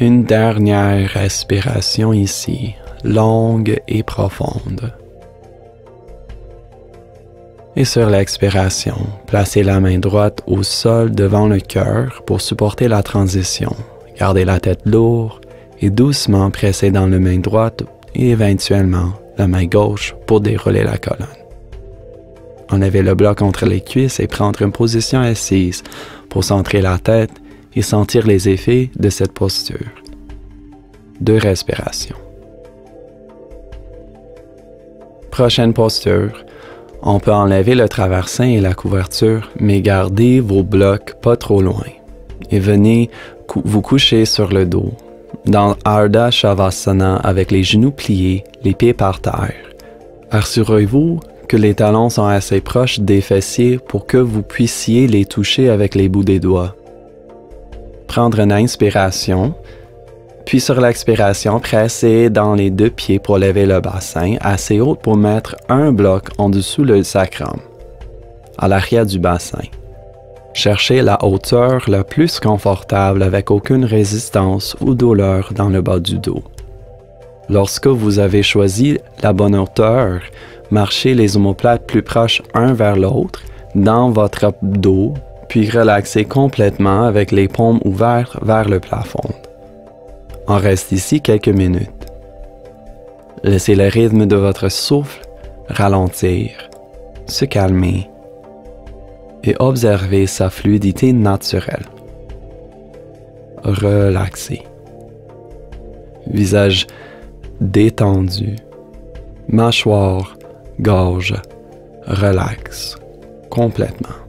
Une dernière respiration ici, longue et profonde. Et sur l'expiration, placez la main droite au sol devant le cœur pour supporter la transition. Gardez la tête lourde et doucement pressez dans la main droite et éventuellement la main gauche pour dérouler la colonne. Enlevez le bloc entre les cuisses et prendre une position assise pour centrer la tête et sentir les effets de cette posture. 2 respirations. Prochaine posture. On peut enlever le traversin et la couverture, mais gardez vos blocs pas trop loin. Et venez vous coucher sur le dos, dans Ardha Shavasana avec les genoux pliés, les pieds par terre. Assurez-vous que les talons sont assez proches des fessiers pour que vous puissiez les toucher avec les bouts des doigts. Prendre une inspiration, puis sur l'expiration, pressez dans les 2 pieds pour lever le bassin assez haut pour mettre un bloc en dessous le sacrum, à l'arrière du bassin. Cherchez la hauteur la plus confortable avec aucune résistance ou douleur dans le bas du dos. Lorsque vous avez choisi la bonne hauteur, marchez les omoplates plus proches un vers l'autre dans votre dos, puis relaxez complètement avec les paumes ouvertes vers le plafond. On reste ici quelques minutes. Laissez le rythme de votre souffle ralentir, se calmer et observez sa fluidité naturelle. Relaxez. Visage détendu, mâchoire, gorge, relax complètement.